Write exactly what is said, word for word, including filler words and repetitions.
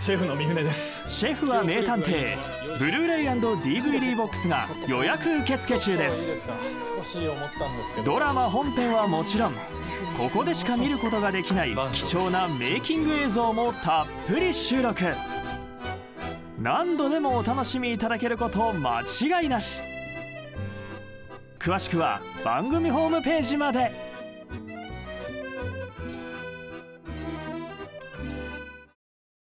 シェフの三船です。 シェフは名探偵。ブルーレイ&ディーブイディー ボックスが予約受付中です。 少し思ったんですけど、 ドラマ本編はもちろん、ここでしか見ることができない貴重なメイキング映像もたっぷり収録。何度でもお楽しみいただけること間違いなし。詳しくは番組ホームページまで。